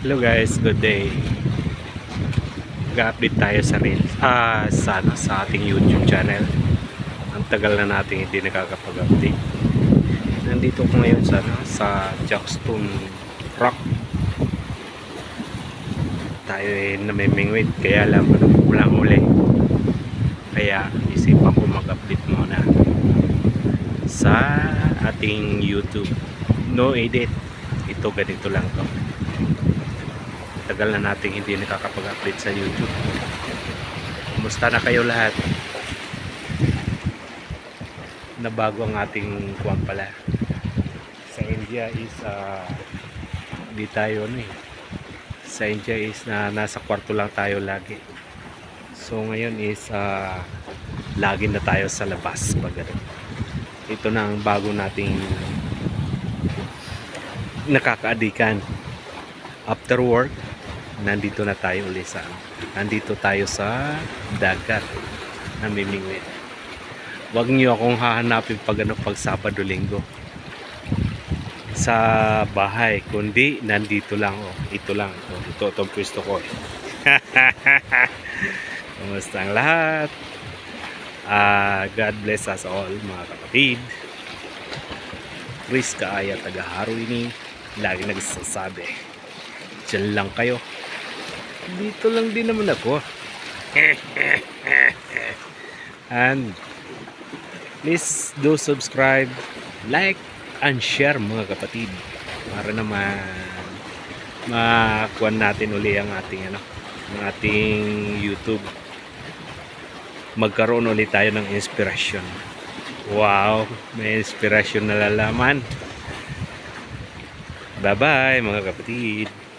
Hello guys, good day. Mag-update tayo sa Reels, sa ating YouTube channel. Ang tagal na natin hindi nakakapag-update. Nandito ko ngayon sa Jackstone Rock. Tayo ay namimingwit, kaya lang walang uli. Kaya isipan ko mag-update muna sa ating YouTube. No edit. Ito ganito lang to. Tagal na natin hindi nakakapag-update sa YouTube. Kumusta na kayo lahat? Nabago ang ating kuwan pala. Sa India is di tayo sa India is nasa kwarto lang tayo lagi. So ngayon is lagi na tayo sa labas pag ito na ang bago nating nakakaadikan. After work, nandito na tayo ulit nandito tayo sa dagat, namimingwit. Huwag niyo akong hahanapin pag Sabado Linggo sa bahay, kundi nandito lang. Ito lang, itong pwesto ko. Kumusta ang lahat? God bless us all, mga kapatid. Chris Kaaya, taga Haruini, lagi nagsasabi, diyan lang kayo. Dito lang din naman ako. And please do subscribe, like, and share, mga kapatid, para naman makuha natin uli ang ating YouTube. Magkaroon ulit tayo ng inspirasyon. Wow, may inspirasyon na lalaman. Bye bye, mga kapatid.